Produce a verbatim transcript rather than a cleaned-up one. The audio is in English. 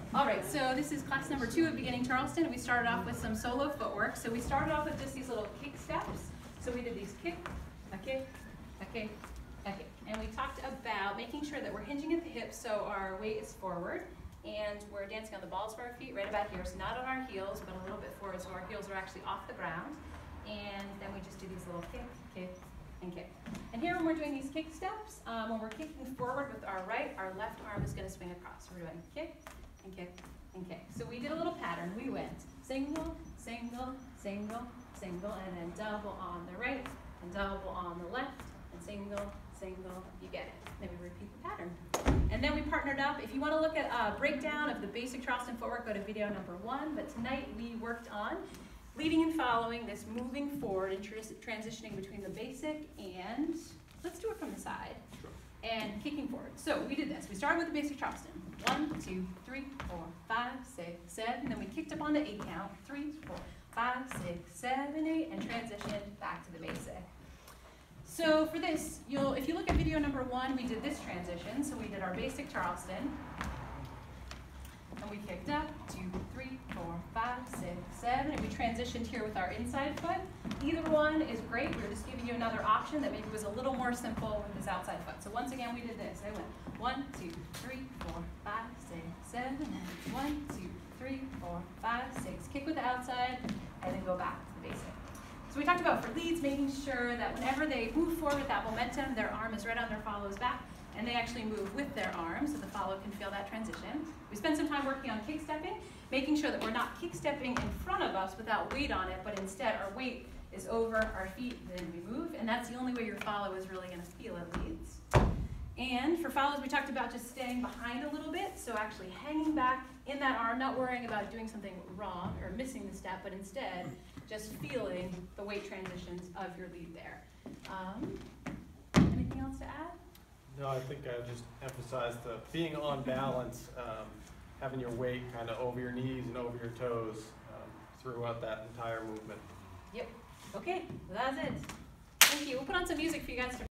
All right, so this is class number two of Beginning Charleston, and we started off with some solo footwork. So we started off with just these little kick steps. So we did these kick, a kick, a kick, a kick. And we talked about making sure that we're hinging at the hips so our weight is forward, and we're dancing on the balls of our feet right about here. So not on our heels, but a little bit forward, so our heels are actually off the ground. And then we just do these little kick, kick, and kick. And here when we're doing these kick steps, um, when we're kicking forward with our right, our left arm is going to swing across. So we're doing kick, and kick, and kick. So we did a little pattern. We went single, single, single, single, and then double on the right, and double on the left, and single, single, you get it. Then we repeat the pattern. And then we partnered up. If you want to look at a breakdown of the basic Charleston footwork, go to video number one. But tonight we worked on leading and following, this moving forward and tr transitioning between the basic and, let's do it from the side, Sure. and kicking forward. So we did this. We started with the basic Charleston. One, two, three, four, five, six, seven. Then we kicked up on the eight count. Three, four, five, six, seven, eight, and transitioned back to the basic. So for this, you'll, if you look at video number one, we did this transition. So we did our basic Charleston. And we kicked up, two, three, four, five, six, seven, and we transitioned here with our inside foot. Either one is great. We're just giving you another option that maybe was a little more simple with this outside foot. So once again, we did this. I went one, two, three, four, five, six, seven, and one, two, three, four, five, six. Kick with the outside, and then go back to the basic. So we talked about for leads, making sure that whenever they move forward with that momentum, their arm is right on their follow's back, and they actually move with their arms so the follow can feel that transition. We spent some time working on kick stepping, making sure that we're not kick stepping in front of us without weight on it, but instead our weight is over our feet, then we move, and that's the only way your follow is really going to feel it leads. And for follows, we talked about just staying behind a little bit, so actually hanging back in that arm, not worrying about doing something wrong or missing the step, but instead just feeling the weight transitions of your lead there. Um, anything else to add? No, I think I just emphasized the being on balance, um, having your weight kind of over your knees and over your toes um, throughout that entire movement. Yep. Okay, well, that's it. Thank you. We'll put on some music for you guys to